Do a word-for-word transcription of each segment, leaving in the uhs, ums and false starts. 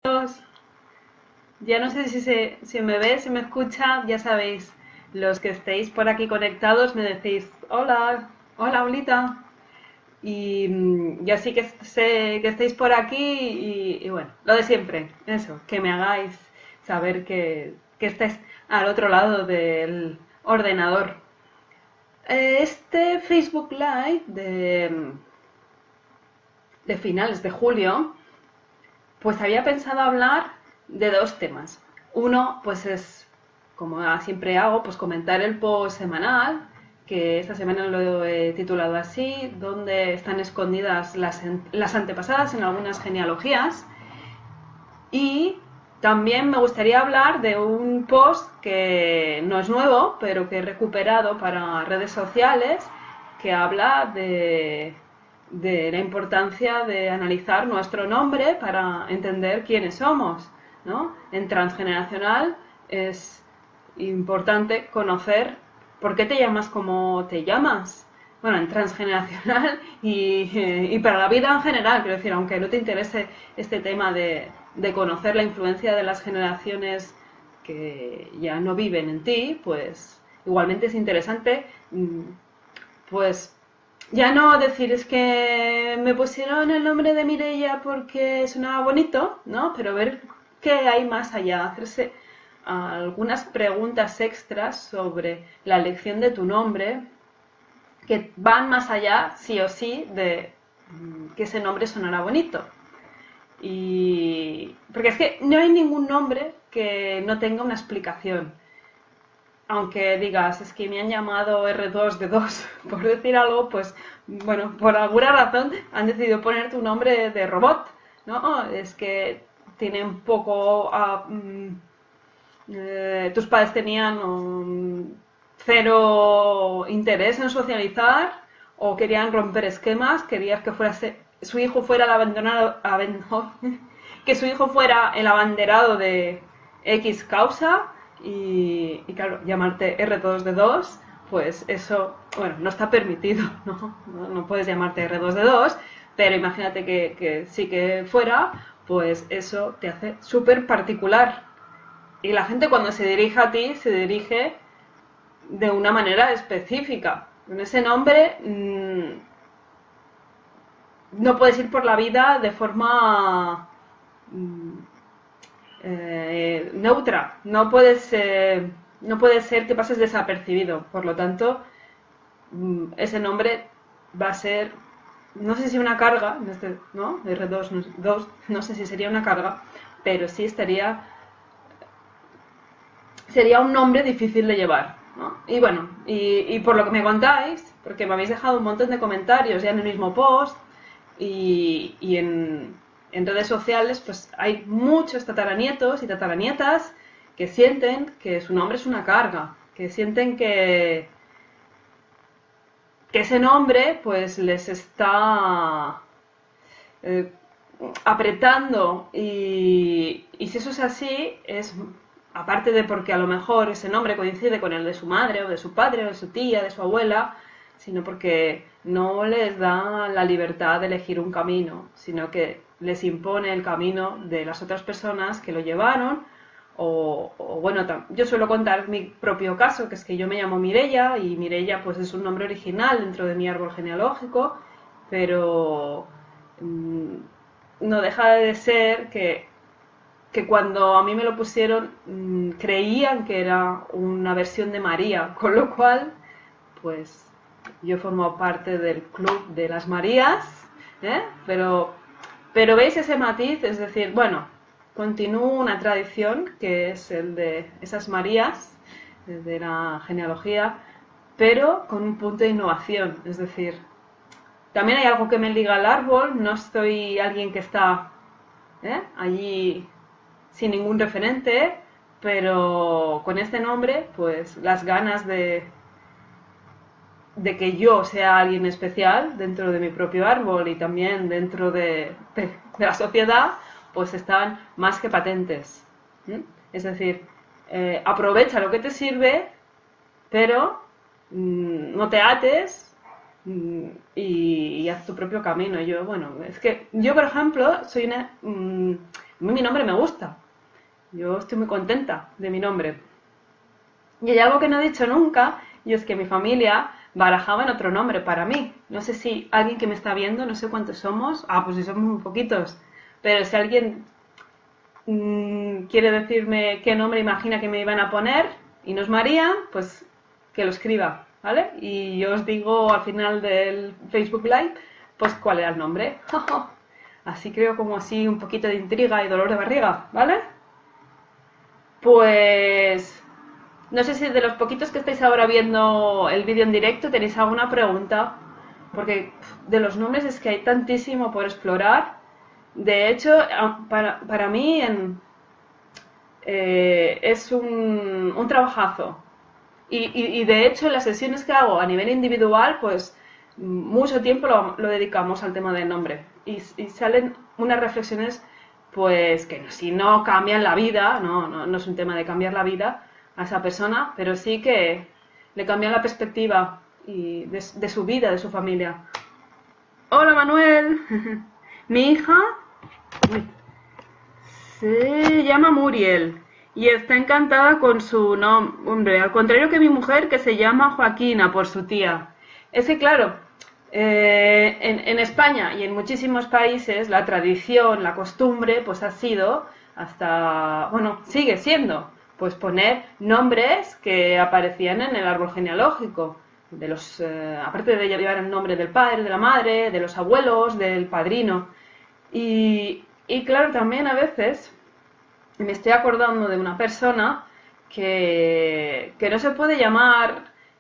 Ya no sé si, se, si me ve, si me escucha, ya sabéis, los que estéis por aquí conectados me decís, hola, hola, Olita. Y, mm, y así que sé que estéis por aquí y, y bueno, lo de siempre, eso, que me hagáis saber que, que estáis al otro lado del ordenador. Eh, Este Facebook Live de, de finales de julio, pues había pensado hablar de dos temas. Uno, pues es, como siempre hago, pues comentar el post semanal, que esta semana lo he titulado así, donde están escondidas las, las antepasadas en algunas genealogías. Y también me gustaría hablar de un post que no es nuevo, pero que he recuperado para redes sociales, que habla de, de la importancia de analizar nuestro nombre para entender quiénes somos, ¿no? En transgeneracional es importante conocer por qué te llamas como te llamas. Bueno, en transgeneracional y, y para la vida en general, quiero decir, aunque no te interese este tema de, de conocer la influencia de las generaciones que ya no viven en ti, pues igualmente es interesante, pues ya no decir es que me pusieron el nombre de Mireia porque sonaba bonito, ¿no? Pero ver qué hay más allá, hacerse algunas preguntas extras sobre la elección de tu nombre que van más allá, sí o sí, de que ese nombre sonara bonito. Y porque es que no hay ningún nombre que no tenga una explicación. Aunque digas, es que me han llamado R dos D dos, por decir algo, pues bueno, por alguna razón han decidido poner tu nombre de robot, ¿no? Es que tienen poco... Uh, eh, tus padres tenían um, cero interés en socializar o querían romper esquemas, querías que fuera su hijo fuera el abandonado, abandonado que su hijo fuera el abanderado de X causa y, y claro, llamarte R dos D dos, pues eso, bueno, no está permitido, ¿no? No, no puedes llamarte R dos D dos, pero imagínate que, que sí que fuera, pues eso te hace súper particular. Y la gente cuando se dirige a ti, se dirige de una manera específica. Con ese nombre mmm, no puedes ir por la vida de forma mmm, eh, neutra. No puedes, eh, no puede ser que pases desapercibido. Por lo tanto, mmm, ese nombre va a ser, no sé si una carga, ¿no? R dos, dos, no sé si sería una carga, pero sí estaría... sería un nombre difícil de llevar, ¿no? Y bueno, y, y por lo que me contáis, porque me habéis dejado un montón de comentarios ya en el mismo post y, y en, en redes sociales, pues hay muchos tataranietos y tataranietas que sienten que su nombre es una carga, que sienten que, que ese nombre pues les está eh, apretando y, y si eso es así, es... aparte de porque a lo mejor ese nombre coincide con el de su madre o de su padre o de su tía, de su abuela, sino porque no les da la libertad de elegir un camino, sino que les impone el camino de las otras personas que lo llevaron. O, o bueno, yo suelo contar mi propio caso, que es que yo me llamo Mireia y Mireia pues es un nombre original dentro de mi árbol genealógico, pero mmm, no deja de ser que que cuando a mí me lo pusieron mmm, creían que era una versión de María, con lo cual, pues yo formo parte del club de las Marías, ¿eh? pero, pero veis ese matiz, es decir, bueno, continúo una tradición que es el de esas Marías, de la genealogía, pero con un punto de innovación, es decir, también hay algo que me liga al árbol, no estoy alguien que está ¿eh? allí sin ningún referente, pero con este nombre, pues las ganas de, de que yo sea alguien especial dentro de mi propio árbol y también dentro de, de, de la sociedad, pues están más que patentes. ¿Mm? Es decir, eh, aprovecha lo que te sirve, pero mmm, no te ates mmm, y, y haz tu propio camino. Yo, bueno, es que yo, por ejemplo, soy una... Mmm, A mí mi nombre me gusta. Yo estoy muy contenta de mi nombre. Y hay algo que no he dicho nunca, y es que mi familia barajaban otro nombre para mí. No sé si alguien que me está viendo, no sé cuántos somos, ah, pues si somos muy poquitos, pero si alguien mmm, quiere decirme qué nombre imagina que me iban a poner, y no es María, pues que lo escriba, ¿vale? Y yo os digo al final del Facebook Live, pues cuál era el nombre. Así creo como así un poquito de intriga y dolor de barriga, ¿vale? Pues no sé si de los poquitos que estáis ahora viendo el vídeo en directo tenéis alguna pregunta, porque de los nombres es que hay tantísimo por explorar. De hecho, para, para mí en, eh, es un, un trabajazo. Y, y, y de hecho, en las sesiones que hago a nivel individual, pues mucho tiempo lo, lo dedicamos al tema del nombre. Y, y salen unas reflexiones, pues que si no cambian la vida, no, no, no es un tema de cambiar la vida a esa persona, pero sí que le cambian la perspectiva y de, de su vida, de su familia. Hola Manuel, mi hija se llama Muriel y está encantada con su nombre, al contrario que mi mujer que se llama Joaquina por su tía. Es que claro, eh, en, en España y en muchísimos países la tradición, la costumbre, pues ha sido hasta, bueno, sigue siendo, pues poner nombres que aparecían en el árbol genealógico, de los, eh, aparte de llevar el nombre del padre, de la madre, de los abuelos, del padrino. Y, y claro, también a veces me estoy acordando de una persona que, que no se puede llamar,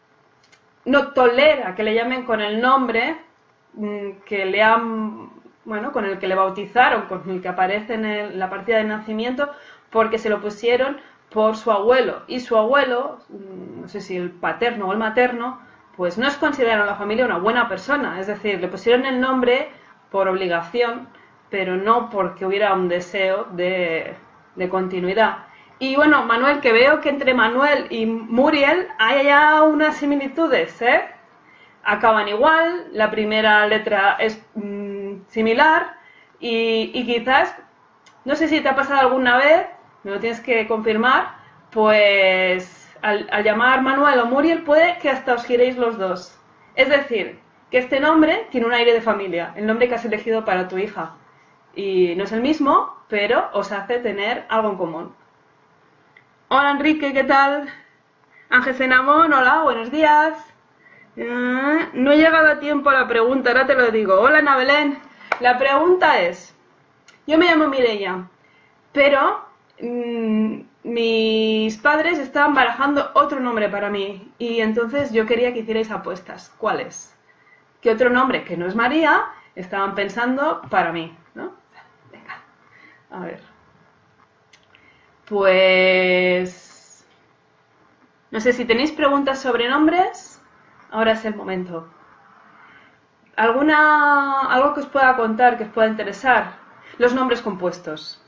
no tolera que le llamen con el nombre que le han, bueno, con el que le bautizaron, con el que aparece en el, la partida de nacimiento, porque se lo pusieron por su abuelo. Y su abuelo, no sé si el paterno o el materno, pues no es considerado en la familia una buena persona. Es decir, le pusieron el nombre por obligación, pero no porque hubiera un deseo de, de continuidad. Y bueno, Manuel, que veo que entre Manuel y Muriel hay ya unas similitudes, ¿eh? Acaban igual, la primera letra es mmm, similar y, y quizás, no sé si te ha pasado alguna vez, me lo tienes que confirmar, pues al, al llamar Manuel o Muriel puede que hasta os giréis los dos. Es decir, que este nombre tiene un aire de familia, el nombre que has elegido para tu hija. Y no es el mismo, pero os hace tener algo en común. Hola Enrique, ¿qué tal? Ángel Senamón, hola, buenos días. Uh, no he llegado a tiempo a la pregunta, ahora te lo digo. Hola Ana Belén. La pregunta es, yo me llamo Mireia, pero mmm, mis padres estaban barajando otro nombre para mí y entonces yo quería que hicierais apuestas. ¿Cuál es? ¿Qué otro nombre, que no es María, estaban pensando para mí? ¿No? Venga, a ver. Pues no sé si tenéis preguntas sobre nombres, ahora es el momento. ¿Alguna, algo que os pueda contar, que os pueda interesar? Los nombres compuestos.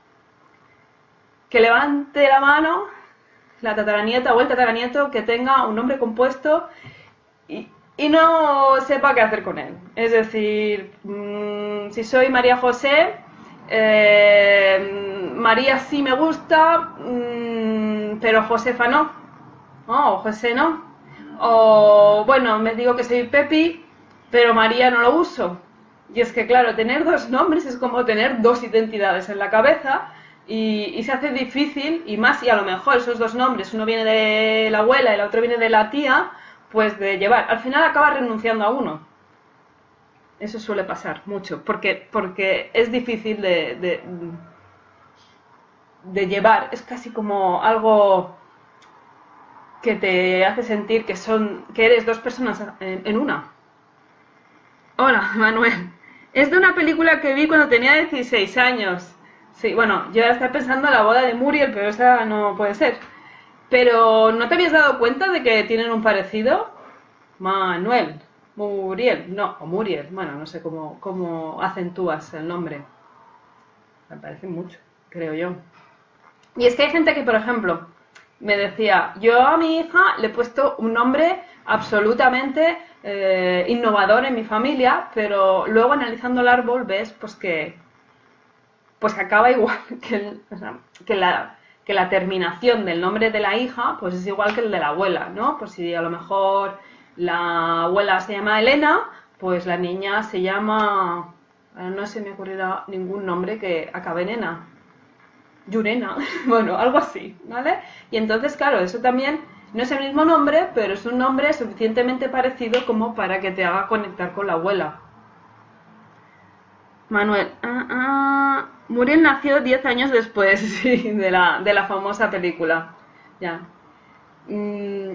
Que levante la mano la tataranieta o el tataranieto que tenga un nombre compuesto y, y no sepa qué hacer con él. Es decir, mmm, si soy María José, eh, María sí me gusta, mmm, pero Josefa no. Oh, o José no. O bueno, me digo que soy Pepi, pero María no lo uso. Y es que claro, tener dos nombres es como tener dos identidades en la cabeza y, y se hace difícil, y más si a lo mejor esos dos nombres, uno viene de la abuela y el otro viene de la tía, pues de llevar. Al final acabas renunciando a uno. Eso suele pasar mucho, porque, porque es difícil de, de, de llevar. Es casi como algo que te hace sentir que son que eres dos personas en, en una. Hola, Manuel. Es de una película que vi cuando tenía dieciséis años. Sí, bueno, yo ya estaba pensando en la boda de Muriel, pero esa no puede ser. Pero, ¿no te habías dado cuenta de que tienen un parecido? Manuel, Muriel, no, o Muriel, bueno, no sé cómo, cómo acentúas el nombre. Me parece mucho, creo yo. Y es que hay gente que, por ejemplo, me decía, yo a mi hija le he puesto un nombre absolutamente eh, innovador en mi familia, pero luego analizando el árbol ves pues que, pues acaba igual que, el, o sea, que, la, que la terminación del nombre de la hija, pues es igual que el de la abuela, ¿no? Pues si a lo mejor la abuela se llama Elena, pues la niña se llama, no se me ocurrirá ningún nombre que acabe en ena, Yurena, bueno, algo así, ¿vale? Y entonces, claro, eso también no es el mismo nombre, pero es un nombre suficientemente parecido como para que te haga conectar con la abuela. Manuel, ah, ah, Muriel nació diez años después, sí, de la, de la famosa película. Ya. Mm,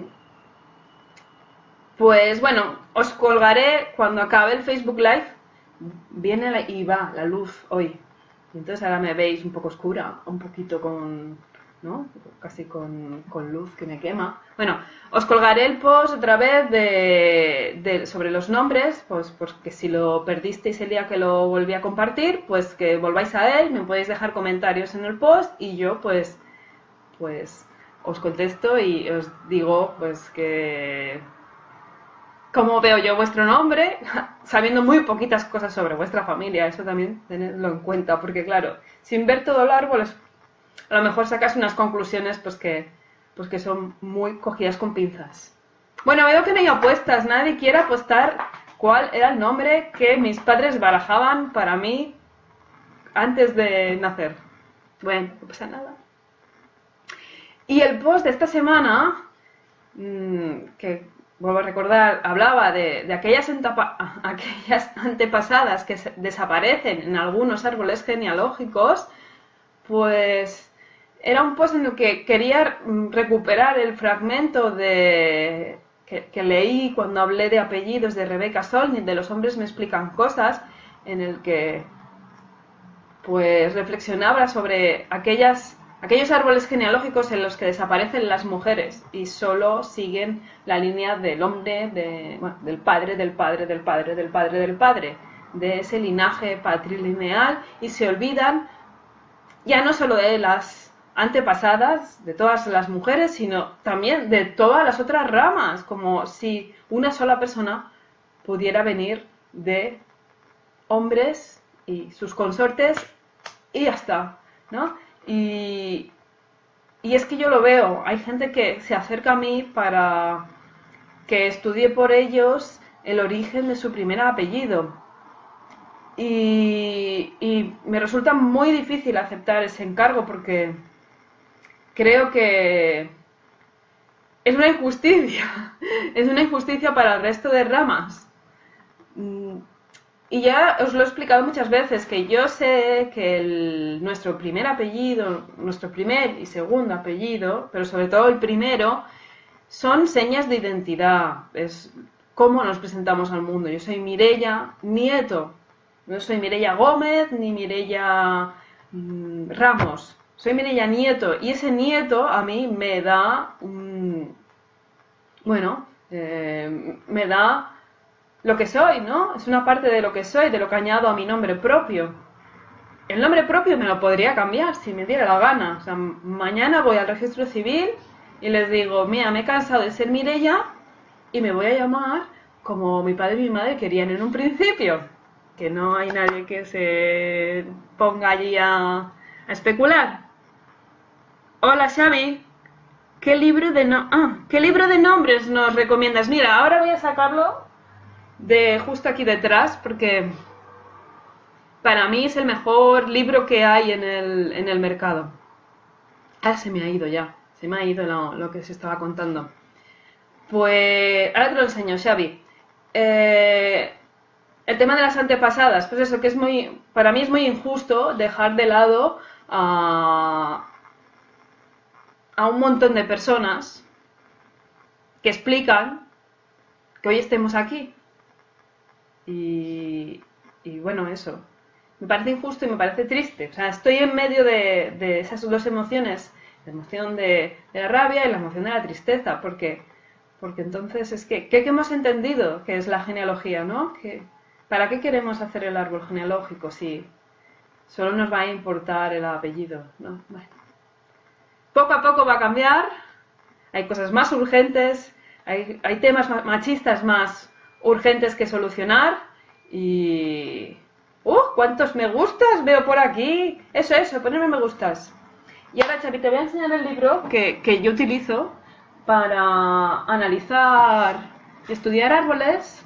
pues bueno, os colgaré cuando acabe el Facebook Live. Viene la, y va la luz hoy. Y entonces ahora me veis un poco oscura, un poquito con, ¿no? Casi con, con luz que me quema. Bueno, os colgaré el post otra vez de, de, sobre los nombres, pues porque si lo perdisteis el día que lo volví a compartir, pues que volváis a él, me podéis dejar comentarios en el post y yo pues, pues os contesto y os digo pues que cómo veo yo vuestro nombre, sabiendo muy poquitas cosas sobre vuestra familia, eso también tenedlo en cuenta, porque claro, sin ver todo el árbol, a lo mejor sacas unas conclusiones pues que, pues que son muy cogidas con pinzas. Bueno, veo que no hay apuestas, nadie quiere apostar cuál era el nombre que mis padres barajaban para mí antes de nacer. Bueno, no pasa nada. Y el post de esta semana, mmm, que vuelvo a recordar, hablaba de, de aquellas, aquellas antepasadas que se, desaparecen en algunos árboles genealógicos, pues era un post en el que quería recuperar el fragmento de, que, que leí cuando hablé de apellidos de Rebecca Solnit, de Los hombres me explican cosas, en el que pues reflexionaba sobre aquellas aquellos árboles genealógicos en los que desaparecen las mujeres y solo siguen la línea del hombre, de, bueno, del padre, del padre, del padre, del padre, del padre, de ese linaje patrilineal y se olvidan ya no solo de las antepasadas, de todas las mujeres, sino también de todas las otras ramas, como si una sola persona pudiera venir de hombres y sus consortes y ya está, ¿no? Y, y es que yo lo veo, hay gente que se acerca a mí para que estudie por ellos el origen de su primer apellido. Y, y me resulta muy difícil aceptar ese encargo porque creo que es una injusticia, es una injusticia para el resto de ramas. Y ya os lo he explicado muchas veces, que yo sé que el, nuestro primer apellido, nuestro primer y segundo apellido, pero sobre todo el primero, son señas de identidad, es cómo nos presentamos al mundo. Yo soy Mireia Nieto, no soy Mireia Gómez ni Mireia mmm, Ramos, soy Mireia Nieto, y ese nieto a mí me da, um, bueno, eh, me da lo que soy, ¿no? Es una parte de lo que soy, de lo que añado a mi nombre propio. El nombre propio me lo podría cambiar si me diera la gana. O sea, mañana voy al registro civil y les digo, mira, me he cansado de ser Mireia y me voy a llamar como mi padre y mi madre querían en un principio. Que no hay nadie que se ponga allí a, a especular. Hola, Xavi. ¿Qué libro de no ah, ¿qué libro de nombres nos recomiendas? Mira, ahora voy a sacarlo de justo aquí detrás, porque para mí es el mejor libro que hay en el, en el mercado. Ah, se me ha ido ya, se me ha ido lo, lo que se estaba contando. Pues ahora te lo enseño, Xavi. Eh, el tema de las antepasadas, pues eso, que es muy, para mí es muy injusto dejar de lado a, a un montón de personas que explican que hoy estemos aquí. Y, y bueno, eso. Me parece injusto y me parece triste. O sea, estoy en medio de, de esas dos emociones, la emoción de, de la rabia y la emoción de la tristeza, porque, porque entonces es que, ¿qué hemos entendido que es la genealogía, no? Que, ¿para qué queremos hacer el árbol genealógico si solo nos va a importar el apellido, ¿no? Bueno. Poco a poco va a cambiar, hay cosas más urgentes, hay, hay temas machistas más urgentes que solucionar y, ¡Uh! ¿Cuántos me gustas veo por aquí? Eso, eso, ponerme me gustas. Y ahora, Xavi, te voy a enseñar el libro que, que yo utilizo para analizar y estudiar árboles.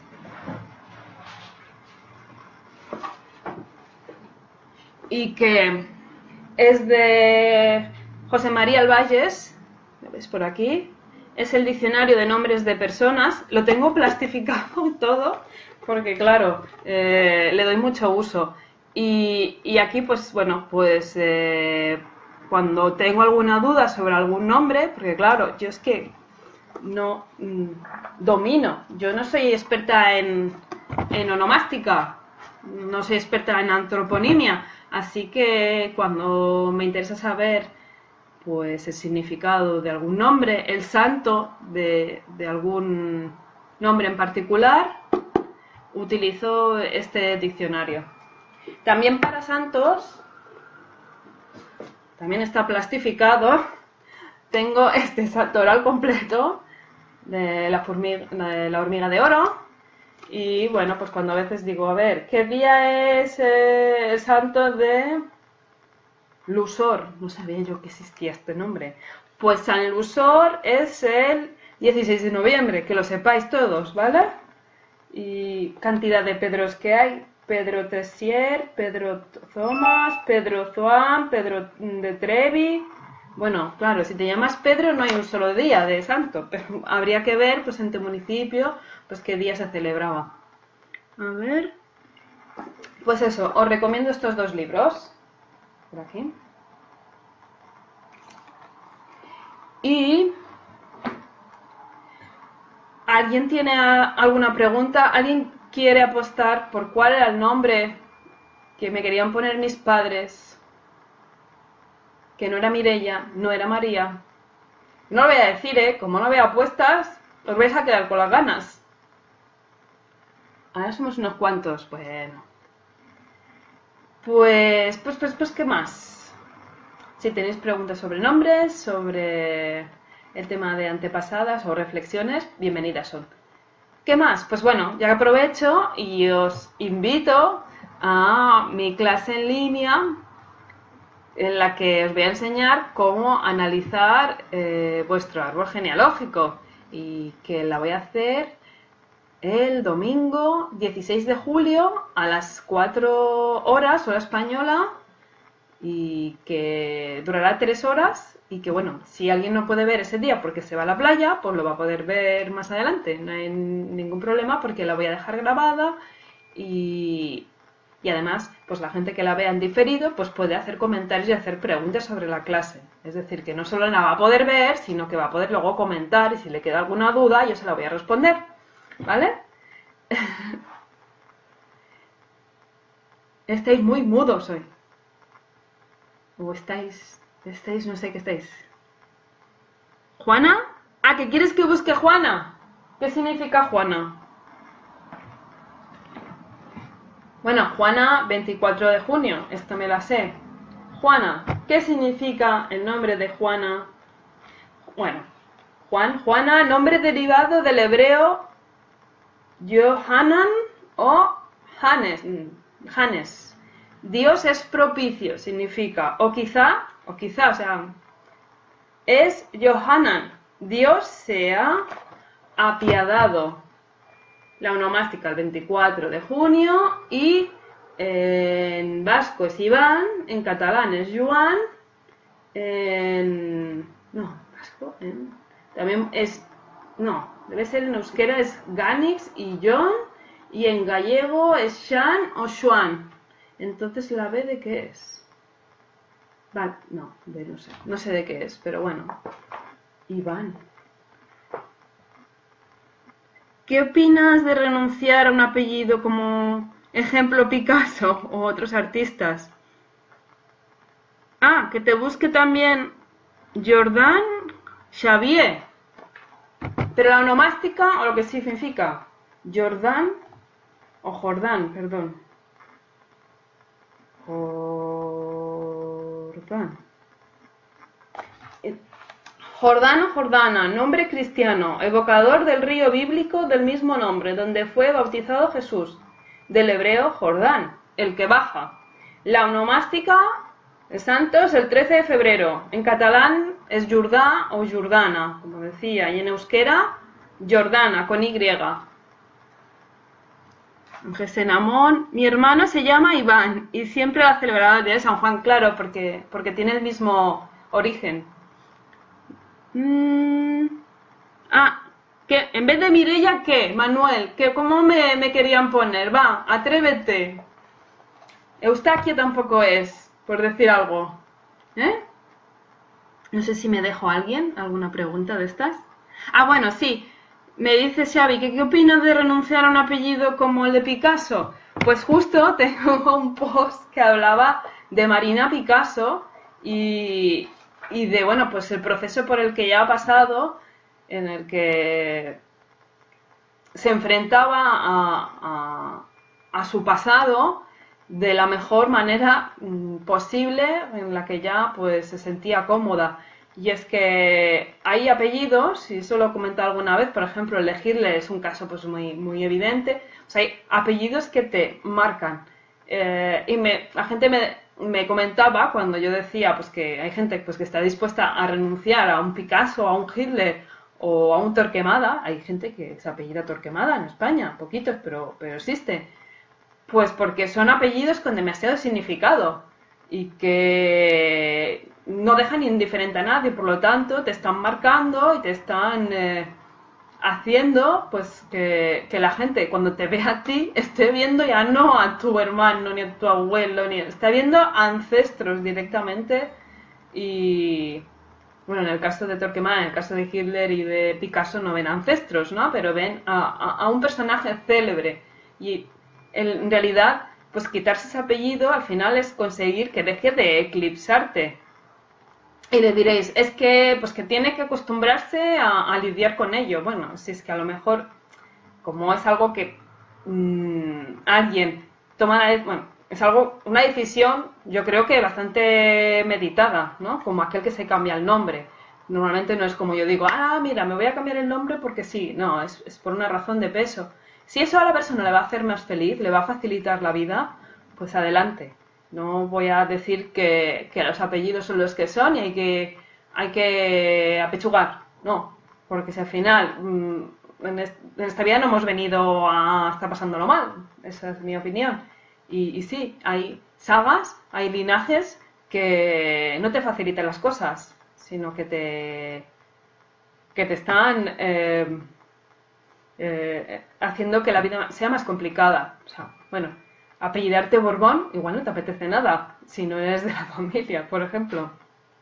Y que es de José María Albayes, ¿lo ves por aquí? Es el diccionario de nombres de personas. Lo tengo plastificado todo porque, claro, eh, le doy mucho uso. Y, y aquí, pues, bueno, pues eh, cuando tengo alguna duda sobre algún nombre, porque, claro, yo es que no mm, domino. Yo no soy experta en, en onomástica, no soy experta en antroponimia, así que cuando me interesa saber pues el significado de algún nombre, el santo de, de algún nombre en particular, utilizo este diccionario. También para santos, también está plastificado, tengo este santoral completo de la, formiga, de la hormiga de oro. Y bueno, pues cuando a veces digo, a ver, ¿qué día es eh, el santo de Lusor? No sabía yo que existía este nombre. Pues San Lusor es el dieciséis de noviembre, que lo sepáis todos, ¿vale? Y cantidad de Pedros que hay. Pedro Tessier, Pedro Thomas, Pedro Zoan, Pedro de Trevi. Bueno, claro, si te llamas Pedro no hay un solo día de santo, pero habría que ver, pues en tu municipio, pues qué día se celebraba. A ver, pues eso, os recomiendo estos dos libros, por aquí. Y ¿alguien tiene alguna pregunta? ¿Alguien quiere apostar por cuál era el nombre que me querían poner mis padres? Que no era Mireia, no era María. No lo voy a decir, ¿eh? Como no veo apuestas, os vais a quedar con las ganas. Ahora somos unos cuantos. Bueno. Pues, pues, pues, pues, ¿qué más? Si tenéis preguntas sobre nombres, sobre el tema de antepasadas o reflexiones, bienvenidas son. ¿Qué más? Pues bueno, ya aprovecho y os invito a mi clase en línea en la que os voy a enseñar cómo analizar eh, vuestro árbol genealógico y que la voy a hacer el domingo dieciséis de julio a las cuatro horas, hora española, y que durará tres horas y que, bueno, si alguien no puede ver ese día porque se va a la playa, pues lo va a poder ver más adelante, no hay ningún problema porque la voy a dejar grabada y... Y además, pues la gente que la vea en diferido, pues puede hacer comentarios y hacer preguntas sobre la clase. Es decir, que no solo la va a poder ver, sino que va a poder luego comentar y si le queda alguna duda, yo se la voy a responder. ¿Vale? Estáis muy mudos hoy. O estáis, estáis, no sé qué estáis. ¿Juana? Ah, ¿que quieres que busque Juana? ¿Qué significa Juana? Bueno, Juana, veinticuatro de junio, esto me la sé. Juana, ¿qué significa el nombre de Juana? Bueno, Juan, Juana, nombre derivado del hebreo Johanan o Hanes, Hanes. Dios es propicio, significa, o quizá, o quizá, o sea, es Johanan, Dios sea apiadado. La onomástica el veinticuatro de junio y en vasco es Iván, en catalán es Joan, en... no, vasco, en, también es, no, debe ser en euskera es Ganix y John, y en gallego es Shan o Xuan. Entonces la B de qué es, vale, no, de no sé, no sé de qué es, pero bueno, Iván. ¿Qué opinas de renunciar a un apellido como ejemplo Picasso o otros artistas? Ah, que te busque también Jordan Xavier. Pero la onomástica o lo que significa Jordan o Jordán, perdón. Jordán. Jordano, Jordana, nombre cristiano, evocador del río bíblico del mismo nombre, donde fue bautizado Jesús, del hebreo Jordán, el que baja. La onomástica, el santo es el trece de febrero. En catalán es Jordà o Jordana, como decía, y en euskera Jordana, con Y. Gesenamón, mi hermano se llama Iván y siempre ha celebrado el día de San Juan, claro, porque, porque tiene el mismo origen. Mm, ah, ¿qué? En vez de Mireia, ¿qué? Manuel, ¿qué? ¿Cómo me, me querían poner? Va, atrévete. Eustaquio tampoco es, por decir algo. ¿Eh? No sé si me dejo a alguien, alguna pregunta de estas. Ah, bueno, sí. Me dice Xavi, ¿qué, qué opinas de renunciar a un apellido como el de Picasso? Pues justo tengo un post que hablaba de Marina Picasso y, y de, bueno, pues el proceso por el que ya ha pasado, en el que se enfrentaba a, a, a su pasado de la mejor manera posible, en la que ya pues se sentía cómoda. Y es que hay apellidos, y eso lo he comentado alguna vez, por ejemplo, el de Hitler es un caso pues muy, muy evidente. O sea, hay apellidos que te marcan. Eh, y me, la gente me, me comentaba cuando yo decía pues que hay gente pues que está dispuesta a renunciar a un Picasso, a un Hitler o a un Torquemada. Hay gente que se apellida Torquemada en España, poquitos, pero, pero existe. Pues porque son apellidos con demasiado significado y que no dejan indiferente a nadie, por lo tanto te están marcando y te están eh, haciendo pues que, que la gente cuando te ve a ti esté viendo ya no a tu hermano ni a tu abuelo, ni está viendo ancestros directamente. Y bueno, en el caso de Torquemada, en el caso de Hitler y de Picasso no ven ancestros, ¿no? Pero ven a, a, a un personaje célebre y en realidad pues quitarse ese apellido al final es conseguir que deje de eclipsarte. Y le diréis, es que pues que tiene que acostumbrarse a, a lidiar con ello. Bueno, si es que a lo mejor, como es algo que mmm, alguien toma, la, bueno, es algo, una decisión, yo creo que bastante meditada, ¿no? Como aquel que se cambia el nombre. Normalmente no es como yo digo, ah, mira, me voy a cambiar el nombre porque sí. No, es, es por una razón de peso. Si eso a la persona le va a hacer más feliz, le va a facilitar la vida, pues adelante. No voy a decir que, que los apellidos son los que son y hay que, hay que apechugar. No, porque si al final mmm, en, est en esta vida no hemos venido a estar pasándolo mal. Esa es mi opinión. Y, y sí, hay sagas, hay linajes que no te facilitan las cosas, sino que te, que te están eh, eh, haciendo que la vida sea más complicada. O sea, bueno, apellidarte Borbón igual no te apetece nada, si no eres de la familia, por ejemplo.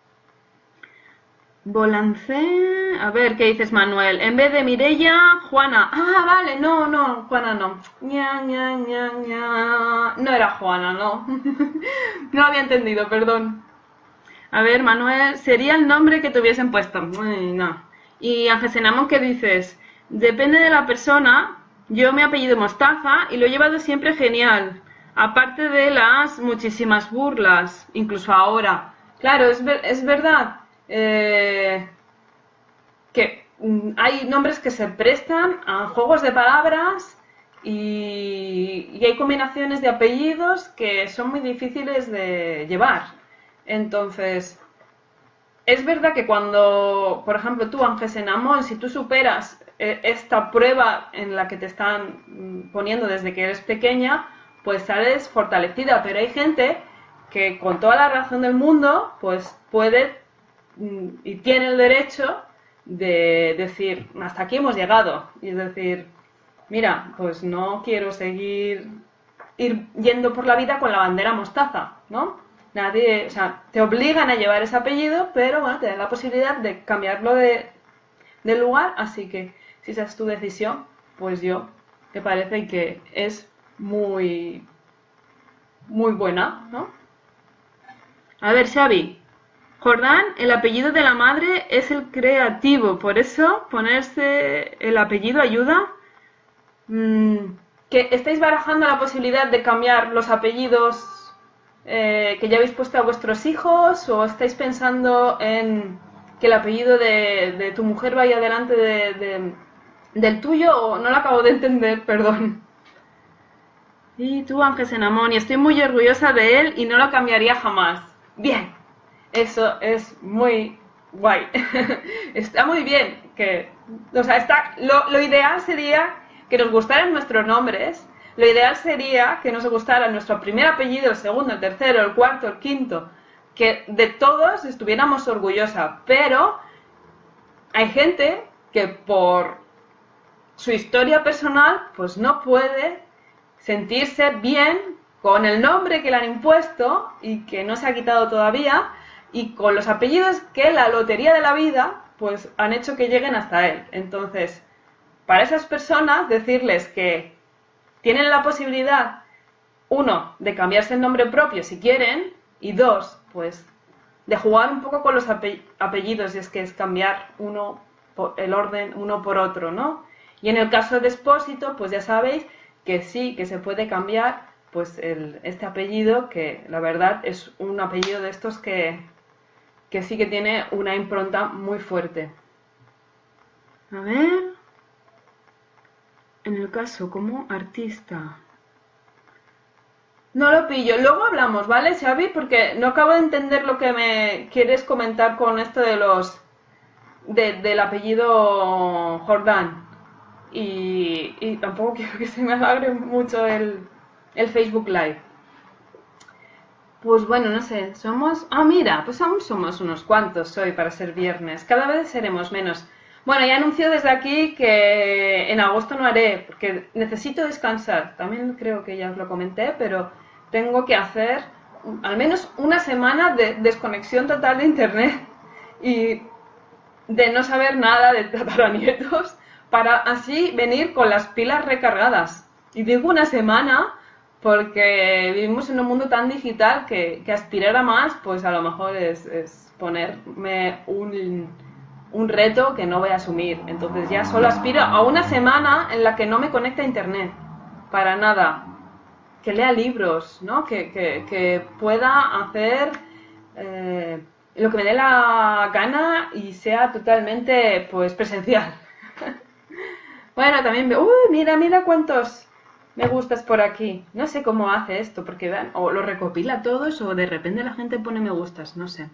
Bolancé... A ver, ¿qué dices, Manuel? En vez de Mireia, Juana. Ah, vale, no, no, Juana no. Ña, ña, ña, ña. No era Juana, no. No había entendido, perdón. A ver, Manuel, sería el nombre que te hubiesen puesto. Uy, no. Y Ángel Senamón, ¿qué dices? Depende de la persona. Yo me apellido Mostaza y lo he llevado siempre genial. Aparte de las muchísimas burlas, incluso ahora. Claro, es, ver, es verdad. Eh, que mm, hay nombres que se prestan a juegos de palabras y, y hay combinaciones de apellidos que son muy difíciles de llevar. Entonces, es verdad que cuando, por ejemplo, tú, Ángel Senamón, si tú superas eh, esta prueba en la que te están mm, poniendo desde que eres pequeña, pues sales fortalecida, pero hay gente que con toda la razón del mundo, pues puede y tiene el derecho de decir, hasta aquí hemos llegado, y es decir, mira, pues no quiero seguir ir yendo por la vida con la bandera mostaza, ¿no? Nadie, o sea, te obligan a llevar ese apellido, pero bueno, te dan la posibilidad de cambiarlo de, de lugar, así que si esa es tu decisión, pues yo, me parece que es muy, muy buena, ¿no? A ver, Xavi. Jordán, el apellido de la madre es el creativo, por eso ponerse el apellido ayuda. Mm, ¿que estáis barajando la posibilidad de cambiar los apellidos eh, que ya habéis puesto a vuestros hijos o estáis pensando en que el apellido de, de tu mujer vaya delante de, de, del tuyo? O no lo acabo de entender, perdón. Y tú, Ángel Senamón, y estoy muy orgullosa de él y no lo cambiaría jamás. Bien, eso es muy guay. Está muy bien que, o sea, está, lo, lo ideal sería que nos gustaran nuestros nombres. Lo ideal sería que nos gustara nuestro primer apellido, el segundo, el tercero, el cuarto, el quinto, que de todos estuviéramos orgullosa, pero hay gente que por su historia personal pues no puede sentirse bien con el nombre que le han impuesto y que no se ha quitado todavía y con los apellidos que la lotería de la vida pues han hecho que lleguen hasta él. Entonces, para esas personas decirles que tienen la posibilidad, uno, de cambiarse el nombre propio si quieren, y dos, pues de jugar un poco con los apellidos, y es que es cambiar uno por el orden uno por otro, ¿no? Y en el caso de Expósito, pues ya sabéis que sí, que se puede cambiar pues el, este apellido, que la verdad es un apellido de estos que, que sí que tiene una impronta muy fuerte. A ver, en el caso como artista, no lo pillo. Luego hablamos, ¿vale, Xavi? Porque no acabo de entender lo que me quieres comentar con esto de los de, del apellido Jordán. Y, y tampoco quiero que se me alargue mucho el, el Facebook Live. Pues bueno, no sé, somos... Ah, mira, pues aún somos unos cuantos hoy para ser viernes. Cada vez seremos menos. Bueno, ya anuncio desde aquí que en agosto no haré, porque necesito descansar. También creo que ya os lo comenté, pero tengo que hacer al menos una semana de desconexión total de internet y de no saber nada de tataranietos para así venir con las pilas recargadas. Y digo una semana porque vivimos en un mundo tan digital que, que aspirar a más, pues a lo mejor es, es ponerme un, un reto que no voy a asumir. Entonces ya solo aspiro a una semana en la que no me conecte a internet. Para nada. Que lea libros, ¿no? Que, que, que pueda hacer eh, lo que me dé la gana y sea totalmente, pues, presencial. Bueno, también veo... ¡Uy, mira, mira cuántos me gustas por aquí! No sé cómo hace esto, porque vean, o lo recopila todos o de repente la gente pone me gustas, no sé.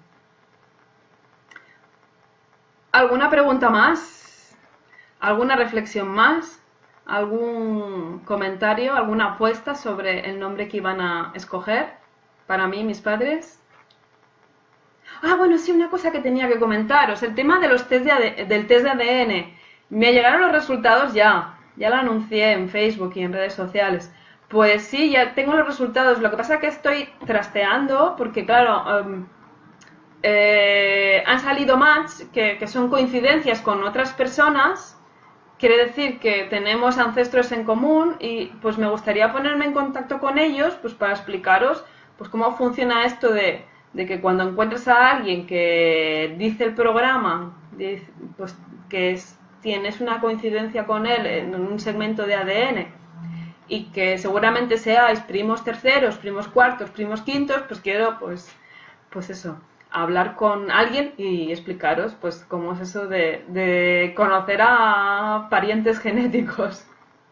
¿Alguna pregunta más? ¿Alguna reflexión más? ¿Algún comentario? ¿Alguna apuesta sobre el nombre que iban a escoger para mí, mis padres? Ah, bueno, sí, una cosa que tenía que comentaros, el tema de los test de A D, del test de A D N. Me llegaron los resultados ya, ya lo anuncié en Facebook y en redes sociales. Pues sí, ya tengo los resultados, lo que pasa es que estoy trasteando porque, claro, um, eh, han salido match que, que son coincidencias con otras personas. Quiere decir que tenemos ancestros en común y pues me gustaría ponerme en contacto con ellos pues para explicaros pues cómo funciona esto de, de que cuando encuentras a alguien que dice el programa, dice, pues que es, tienes una coincidencia con él en un segmento de A D N y que seguramente seáis primos terceros, primos cuartos, primos quintos, pues quiero pues, pues eso, hablar con alguien y explicaros pues cómo es eso de, de conocer a parientes genéticos.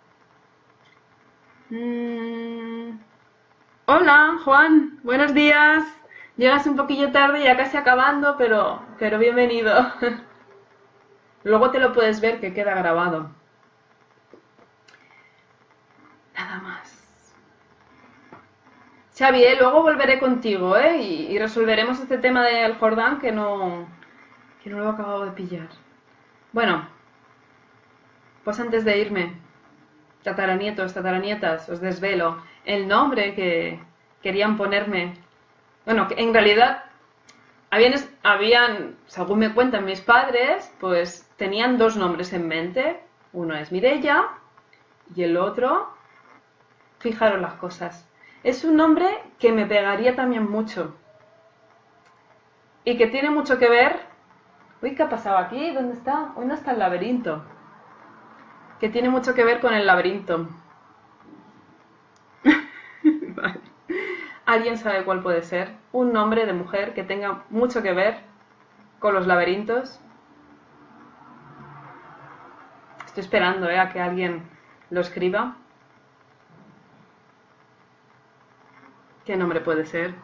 Mm. Hola, Juan, buenos días. Llegas un poquillo tarde, ya casi acabando, pero, pero bienvenido. Luego te lo puedes ver que queda grabado. Nada más. Xavi, ¿eh? Luego volveré contigo, ¿eh? Y, y resolveremos este tema del Jordán que no, que no lo he acabado de pillar. Bueno, pues antes de irme, tataranietos, tataranietas, os desvelo el nombre que querían ponerme. Bueno, que en realidad habían, habían, según me cuentan mis padres, pues tenían dos nombres en mente. Uno es Mireia y el otro, fijaros las cosas, es un nombre que me pegaría también mucho y que tiene mucho que ver... Uy, ¿qué ha pasado aquí? ¿Dónde está? Hoy no está el laberinto. Que tiene mucho que ver con el laberinto. Vale. ¿Alguien sabe cuál puede ser? Un nombre de mujer que tenga mucho que ver con los laberintos. Estoy esperando, ¿eh? A que alguien lo escriba. ¿Qué nombre puede ser?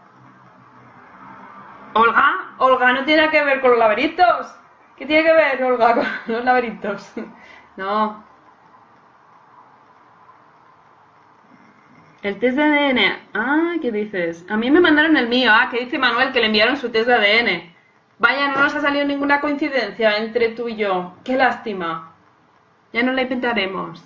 Olga, Olga no tiene que ver con los laberintos. ¿Qué tiene que ver Olga con los laberintos? No. El test de A D N. Ah, ¿qué dices? A mí me mandaron el mío. Ah, que dice Manuel que le enviaron su test de A D N. Vaya, no nos ha salido ninguna coincidencia entre tú y yo. Qué lástima. Ya no la inventaremos.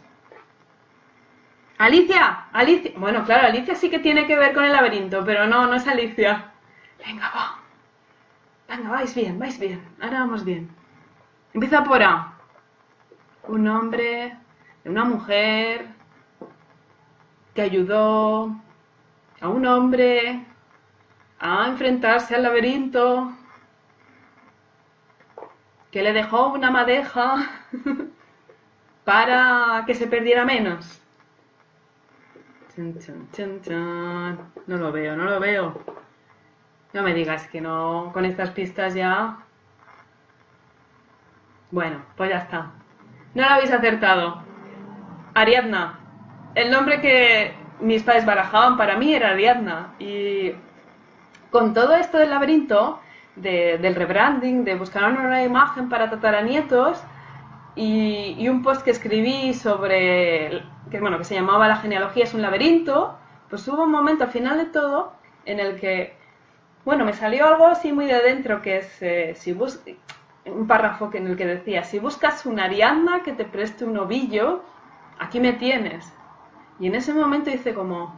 Alicia, Alicia. Bueno, claro, Alicia sí que tiene que ver con el laberinto, pero no, no es Alicia. Venga, va. Venga, vais bien, vais bien. Ahora vamos bien. Empieza por A. Un hombre, de una mujer, que ayudó a un hombre a enfrentarse al laberinto, que le dejó una madeja para que se perdiera menos. Chun, chun, chun, chun. No lo veo, no lo veo. No me digas que no, con estas pistas ya... Bueno, pues ya está. No lo habéis acertado. Ariadna. El nombre que mis padres barajaban para mí era Ariadna. Y con todo esto del laberinto, de, del rebranding, de buscar una nueva imagen para tratar a nietos, y, y un post que escribí sobre, que, bueno, que se llamaba La genealogía es un laberinto, pues hubo un momento al final de todo en el que, bueno, me salió algo así muy de dentro, que es, eh, si bus un párrafo en el que decía, si buscas una Ariadna que te preste un ovillo, aquí me tienes. Y en ese momento hice como,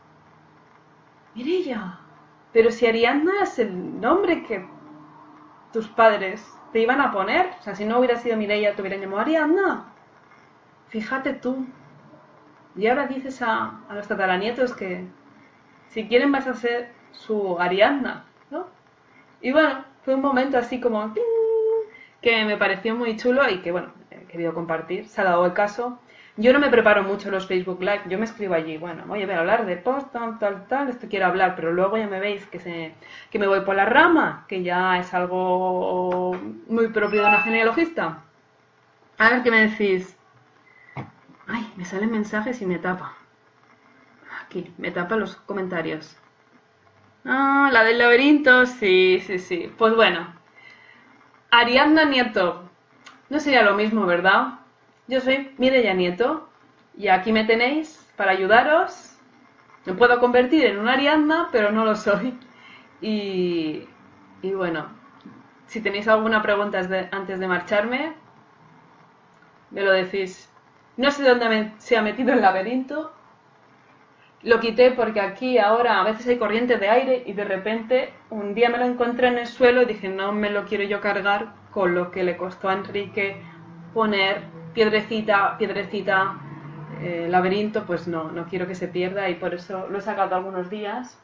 Mireia, pero si Ariadna es el nombre que tus padres te iban a poner, o sea, si no hubiera sido Mireia, te hubieran llamado Ariadna. Fíjate tú. Y ahora dices a, a los tataranietos que si quieren vas a ser su Ariadna, ¿no? Y bueno, fue un momento así como ¡ting! Que me pareció muy chulo y que, bueno, he querido compartir. Se ha dado el caso. Yo no me preparo mucho los Facebook Live, yo me escribo allí, bueno, oye, voy a hablar de post, tal, tal, tal, esto quiero hablar, pero luego ya me veis que, se, que me voy por la rama, que ya es algo muy propio de una genealogista. A ver qué me decís. Ay, me salen mensajes y me tapa. Aquí, me tapa los comentarios. Ah, la del laberinto, sí, sí, sí. Pues bueno, Ariadna Nieto. No sería lo mismo, ¿verdad? Yo soy Mireia Nieto y aquí me tenéis para ayudaros. Me puedo convertir en una Ariadna, pero no lo soy. Y, y bueno, si tenéis alguna pregunta antes de marcharme, me lo decís. No sé dónde me, se ha metido el laberinto. Lo quité porque aquí ahora a veces hay corriente de aire y de repente un día me lo encontré en el suelo y dije no me lo quiero yo cargar con lo que le costó a Enrique poner piedrecita, piedrecita, eh, laberinto, pues no, no quiero que se pierda y por eso lo he sacado algunos días.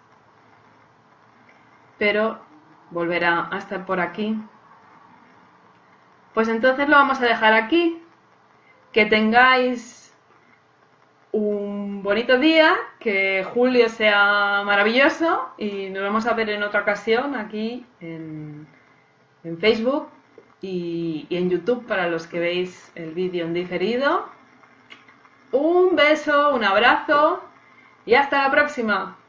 Pero volverá a estar por aquí. Pues entonces lo vamos a dejar aquí. Que tengáis un bonito día, que julio sea maravilloso y nos vamos a ver en otra ocasión aquí en, en Facebook y, y en YouTube para los que veis el vídeo en diferido. Un beso, un abrazo y hasta la próxima.